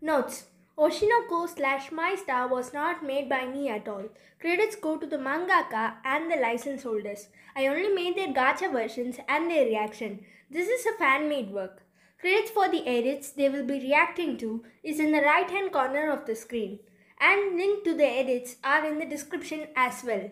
Notes: Oshinoko/My Star was not made by me at all. Credits go to the mangaka and the license holders. I only made their gacha versions and their reaction. This is a fan made work. Credits for the edits they will be reacting to is in the right hand corner of the screen. And link to the edits are in the description as well.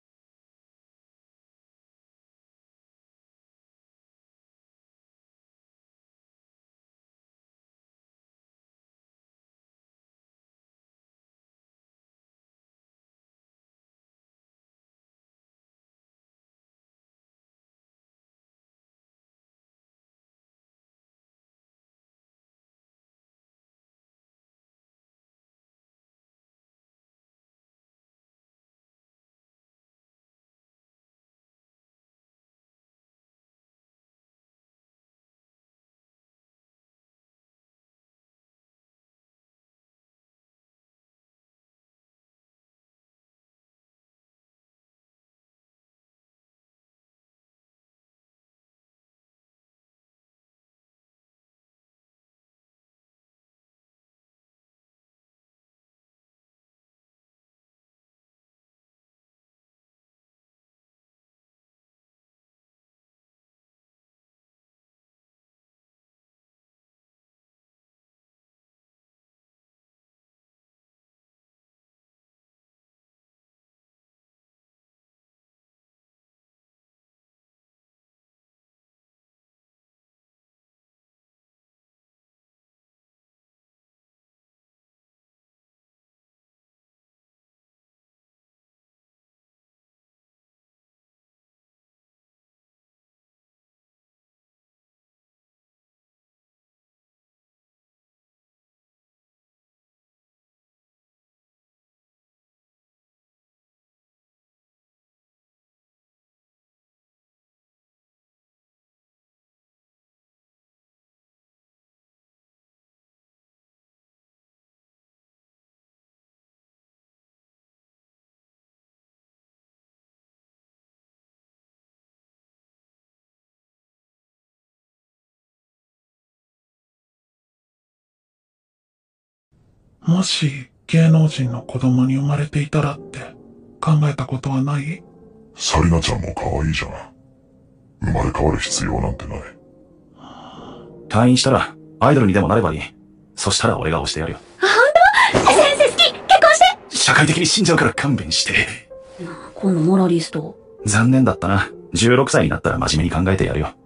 もし芸能人の子供に生まれていたらって考えたことはない？ サリナちゃんも可愛いじゃん。生まれ変わる必要なんてない。 退院したらアイドルにでもなればいい。そしたら俺が押してやるよ。 あ、本当？先生好き！結婚して！ 社会的に死んじゃうから勘弁して。 今度モラリスト。 残念だったな。16歳になったら真面目に考えてやるよ。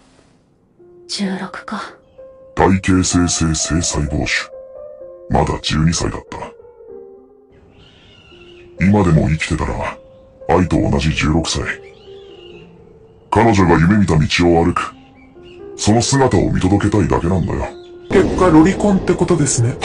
16か。 体系生成性細胞種。まだ12歳だった。今でも生きてたら、愛と同じ16歳。彼女が夢見た道を歩く。その姿を見届けたいだけなんだよ。 結果ロリコンってことですね。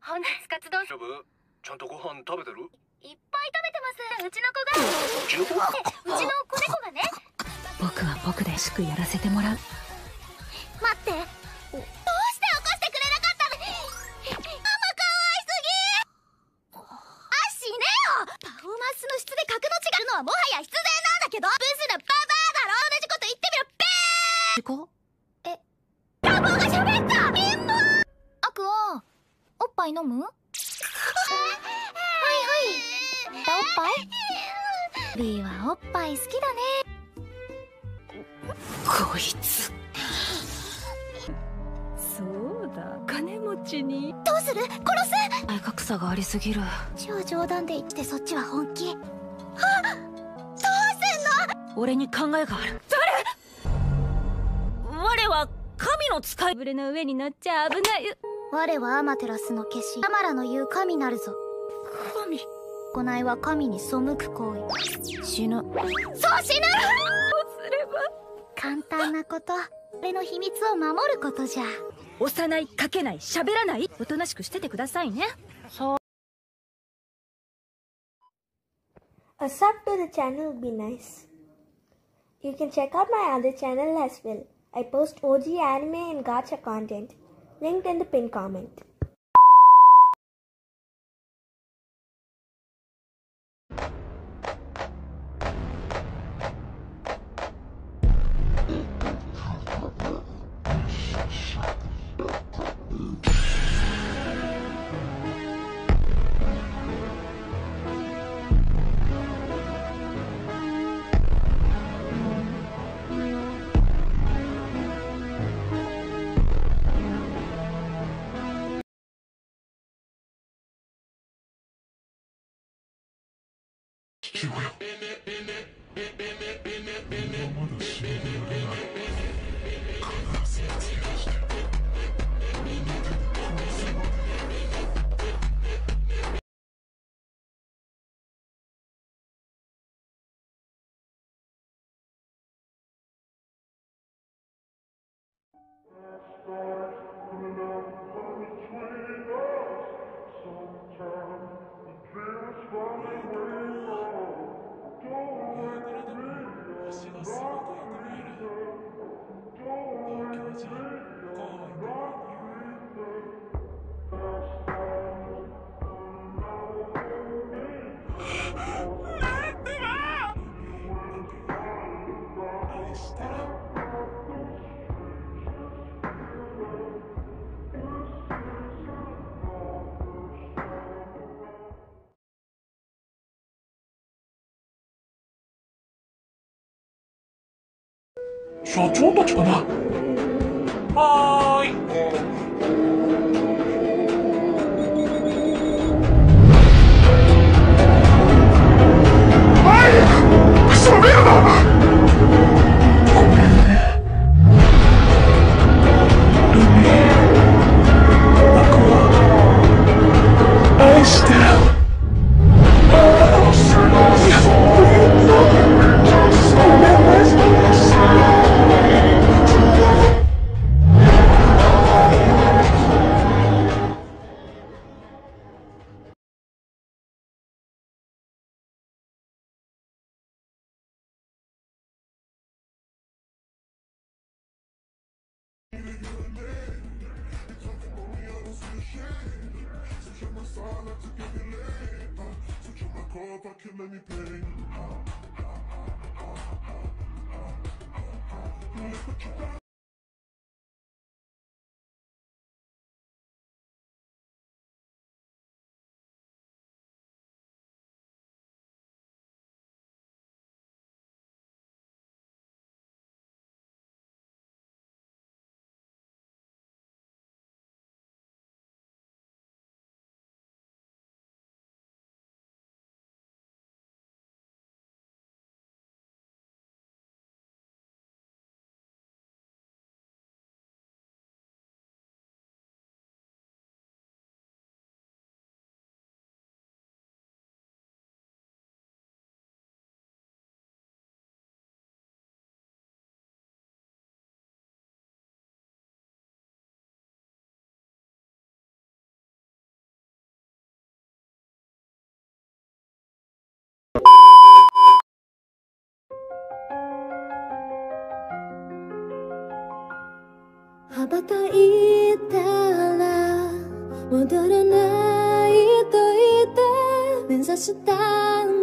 本日カツ丼大丈夫？ちゃんとご飯食べてる？ いっぱい食べてます。うちの子が。うちの子猫がね。 僕は僕でしくやらせてもらう。 待って。どうして起こしてくれなかったの？ママかわいすぎ。死ねよ。パフォーマンスの質で格の違うのはもはや必然なんだけど。ブスなババアだろ。同じこと言ってみろ。タコが喋った。貧乏。アクア、おっぱい飲む？はいはい。おっぱい？リーはおっぱい好きだね。 こいつ。 そうだ、金持ちに。 どうする？殺す？ 体格差がありすぎる。 超冗談で言ってそっちは本気。 俺に考えがある。我は神の使い。 ぶれの上に乗っちゃ危ない。 我はアマテラスの化身、アマラの言う神なるぞ。 神。 行いは神に背く行為。 死ぬ。 そう死ぬ。どうすれば。簡単なこと。俺の秘密を守ることじゃ。 押さない、かけない、喋らない。おとなしくしててくださいね。 そう。 A sub to the channel would be nice. You can check out my other channel as well. I post OG anime and gacha content. Linked in the pinned comment. 父親。今まだ死んでやれない。必ず見つけ出して。みんなで殺すまで。社長たちかな。はーい。 喋るな。 ごめんね。ルミ、僕は愛してる。 Killing me pain. 羽ばたいたら戻らないと言って目指した